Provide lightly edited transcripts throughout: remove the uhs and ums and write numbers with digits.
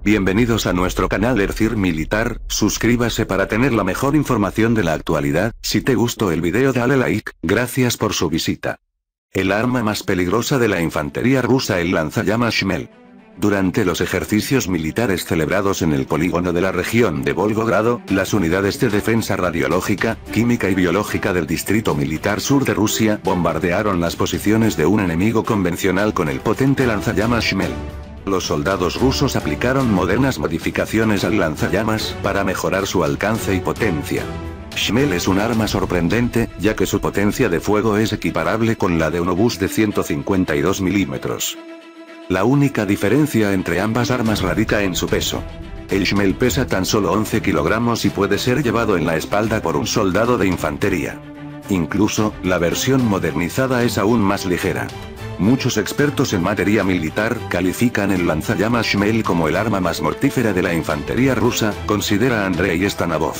Bienvenidos a nuestro canal Ercir Militar, suscríbase para tener la mejor información de la actualidad. Si te gustó el video dale like, gracias por su visita. El arma más peligrosa de la infantería rusa, el lanzallamas Shmel. Durante los ejercicios militares celebrados en el polígono de la región de Volgogrado, las unidades de defensa radiológica, química y biológica del Distrito Militar Sur de Rusia bombardearon las posiciones de un enemigo convencional con el potente lanzallamas Shmel. Los soldados rusos aplicaron modernas modificaciones al lanzallamas para mejorar su alcance y potencia. Shmel es un arma sorprendente, ya que su potencia de fuego es equiparable con la de un obús de 152 milímetros. La única diferencia entre ambas armas radica en su peso. El Shmel pesa tan solo 11 kilogramos y puede ser llevado en la espalda por un soldado de infantería. Incluso, la versión modernizada es aún más ligera. Muchos expertos en materia militar califican el lanzallamas Shmel como el arma más mortífera de la infantería rusa, considera Andrei Stanavov.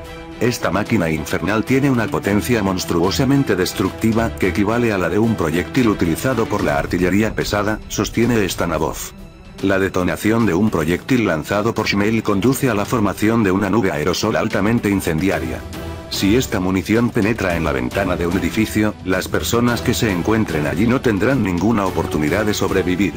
Esta máquina infernal tiene una potencia monstruosamente destructiva que equivale a la de un proyectil utilizado por la artillería pesada, sostiene Stanavov. La detonación de un proyectil lanzado por Shmel conduce a la formación de una nube aerosol altamente incendiaria. Si esta munición penetra en la ventana de un edificio, las personas que se encuentren allí no tendrán ninguna oportunidad de sobrevivir.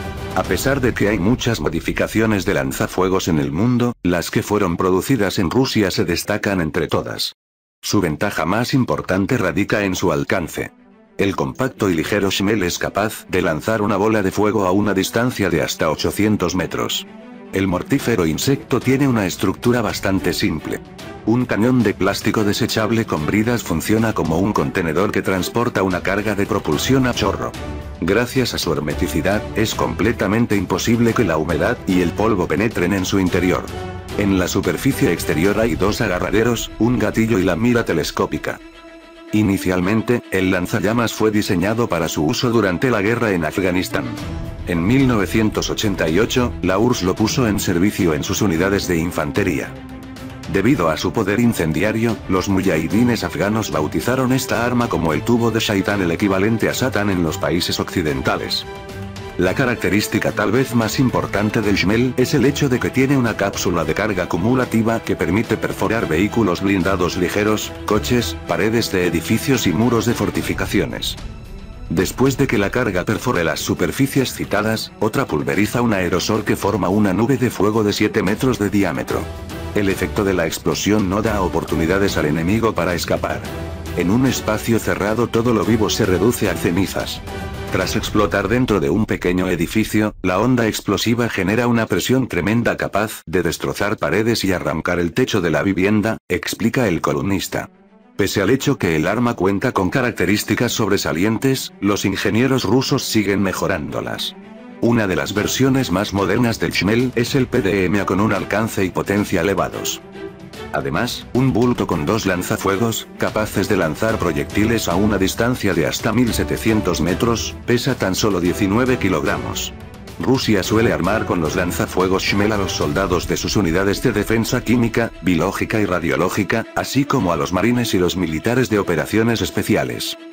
A pesar de que hay muchas modificaciones de lanzafuegos en el mundo, las que fueron producidas en Rusia se destacan entre todas. Su ventaja más importante radica en su alcance. El compacto y ligero Shmel es capaz de lanzar una bola de fuego a una distancia de hasta 800 metros. El mortífero insecto tiene una estructura bastante simple. Un cañón de plástico desechable con bridas funciona como un contenedor que transporta una carga de propulsión a chorro. Gracias a su hermeticidad, es completamente imposible que la humedad y el polvo penetren en su interior. En la superficie exterior hay dos agarraderos, un gatillo y la mira telescópica. Inicialmente, el lanzallamas fue diseñado para su uso durante la guerra en Afganistán. En 1988, la URSS lo puso en servicio en sus unidades de infantería. Debido a su poder incendiario, los muyahidines afganos bautizaron esta arma como el tubo de Shaitán, el equivalente a Satán en los países occidentales. La característica tal vez más importante del Shmel es el hecho de que tiene una cápsula de carga acumulativa que permite perforar vehículos blindados ligeros, coches, paredes de edificios y muros de fortificaciones. Después de que la carga perfore las superficies citadas, otra pulveriza un aerosol que forma una nube de fuego de 7 metros de diámetro. El efecto de la explosión no da oportunidades al enemigo para escapar. En un espacio cerrado todo lo vivo se reduce a cenizas. Tras explotar dentro de un pequeño edificio, la onda explosiva genera una presión tremenda capaz de destrozar paredes y arrancar el techo de la vivienda, explica el columnista. Pese al hecho que el arma cuenta con características sobresalientes, los ingenieros rusos siguen mejorándolas. Una de las versiones más modernas del Shmel es el PDMA con un alcance y potencia elevados. Además, un bulto con dos lanzafuegos, capaces de lanzar proyectiles a una distancia de hasta 1700 metros, pesa tan solo 19 kilogramos. Rusia suele armar con los lanzafuegos Shmel a los soldados de sus unidades de defensa química, biológica y radiológica, así como a los marines y los militares de operaciones especiales.